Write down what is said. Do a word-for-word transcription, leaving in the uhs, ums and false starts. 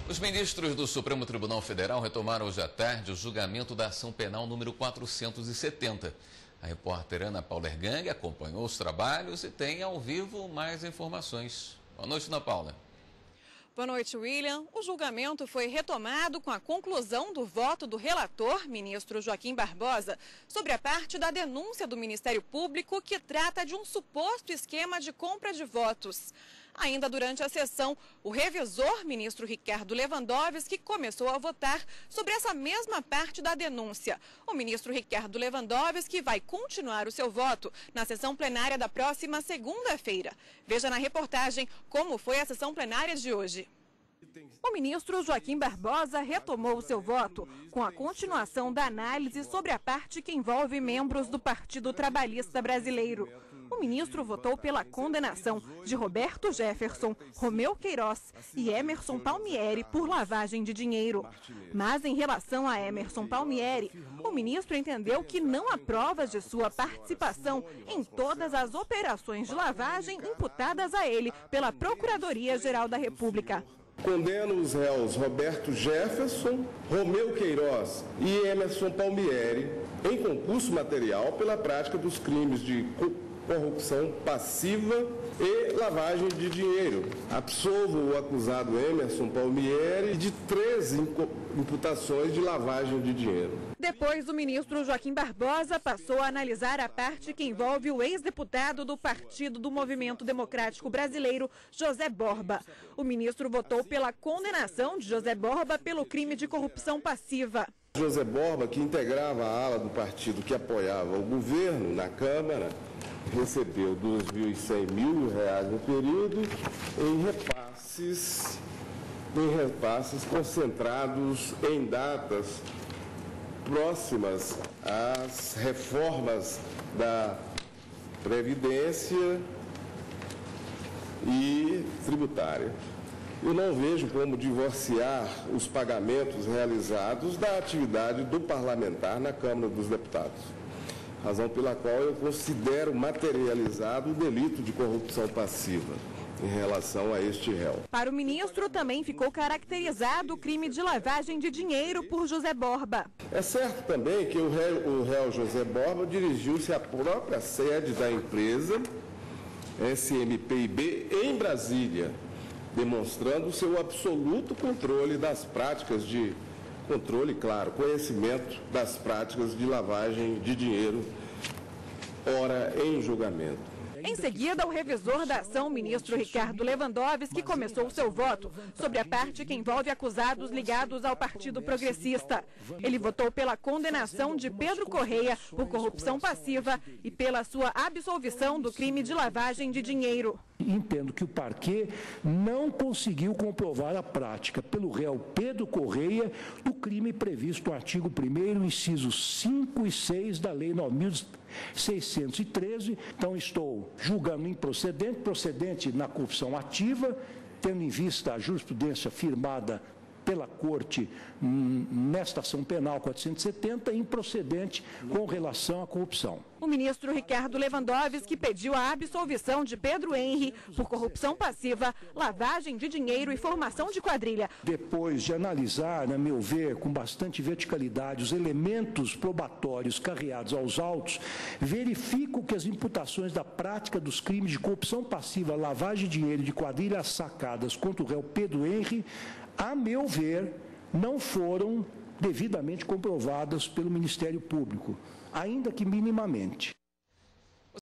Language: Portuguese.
Os ministros do Supremo Tribunal Federal retomaram hoje à tarde o julgamento da ação penal número quatrocentos e setenta. A repórter Ana Paula Ergang acompanhou os trabalhos e tem ao vivo mais informações. Boa noite, Ana Paula. Boa noite, William. O julgamento foi retomado com a conclusão do voto do relator, ministro Joaquim Barbosa, sobre a parte da denúncia do Ministério Público que trata de um suposto esquema de compra de votos. Ainda durante a sessão, o revisor, ministro Ricardo Lewandowski, começou a votar sobre essa mesma parte da denúncia. O ministro Ricardo Lewandowski vai continuar o seu voto na sessão plenária da próxima segunda-feira. Veja na reportagem como foi a sessão plenária de hoje. O ministro Joaquim Barbosa retomou o seu voto com a continuação da análise sobre a parte que envolve membros do Partido Trabalhista Brasileiro. O ministro votou pela condenação de Roberto Jefferson, Romeu Queiroz e Emerson Palmieri por lavagem de dinheiro. Mas em relação a Emerson Palmieri, o ministro entendeu que não há provas de sua participação em todas as operações de lavagem imputadas a ele pela Procuradoria-Geral da República. Condeno os réus Roberto Jefferson, Romeu Queiroz e Emerson Palmieri em concurso material pela prática dos crimes de corrupção passiva e lavagem de dinheiro. Absolvo o acusado Emerson Palmieri de três imputações de lavagem de dinheiro. Depois, o ministro Joaquim Barbosa passou a analisar a parte que envolve o ex-deputado do Partido do Movimento Democrático Brasileiro, José Borba. O ministro votou pela condenação de José Borba pelo crime de corrupção passiva. José Borba, que integrava a ala do partido que apoiava o governo na Câmara, recebeu dois mil e cem mil reais no período em repasses, em repasses concentrados em datas próximas às reformas da Previdência e tributária. Eu não vejo como divorciar os pagamentos realizados da atividade do parlamentar na Câmara dos Deputados. Razão pela qual eu considero materializado o delito de corrupção passiva em relação a este réu. Para o ministro, também ficou caracterizado o crime de lavagem de dinheiro por José Borba. É certo também que o réu, o réu José Borba dirigiu-se à própria sede da empresa S M P I B em Brasília, demonstrando seu absoluto controle das práticas de controle, claro, conhecimento das práticas de lavagem de dinheiro, ora em julgamento. Em seguida, o revisor da ação, o ministro Ricardo Lewandowski, começou o seu voto sobre a parte que envolve acusados ligados ao Partido Progressista. Ele votou pela condenação de Pedro Correia por corrupção passiva e pela sua absolvição do crime de lavagem de dinheiro. Entendo que o parquê não conseguiu comprovar a prática pelo réu Pedro Correia do crime previsto no artigo primeiro, incisos cinco e seis da Lei nove mil seiscentos e treze. Então, estou julgando improcedente, procedente na corrupção ativa, tendo em vista a jurisprudência firmada pela Corte nesta ação penal quatrocentos e setenta, improcedente com relação à corrupção. O ministro Ricardo Lewandowski pediu a absolvição de Pedro Henri por corrupção passiva, lavagem de dinheiro e formação de quadrilha. Depois de analisar, a meu ver, com bastante verticalidade, os elementos probatórios carreados aos autos, verifico que as imputações da prática dos crimes de corrupção passiva, lavagem de dinheiro e de quadrilhas sacadas contra o réu Pedro Henri, a meu ver, não foram devidamente comprovadas pelo Ministério Público, ainda que minimamente.